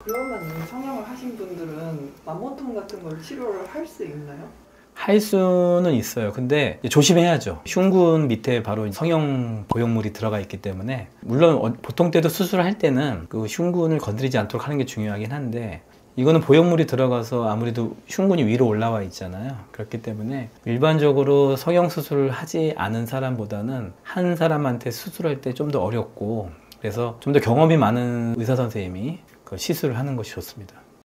그러면 이 성형을 하신 분들은 만모통 같은 걸 치료를 할 수 있나요? 할 수는 있어요. 근데 조심해야죠. 흉근 밑에 바로 성형 보형물이 들어가 있기 때문에, 물론 보통 때도 수술할 때는 그 흉근을 건드리지 않도록 하는 게 중요하긴 한데, 이거는 보형물이 들어가서 아무래도 흉근이 위로 올라와 있잖아요. 그렇기 때문에 일반적으로 성형 수술을 하지 않은 사람보다는 한 사람한테 수술할 때 좀 더 어렵고, 그래서 좀 더 경험이 많은 의사 선생님이 그 시술을 하는 것이 좋습니다.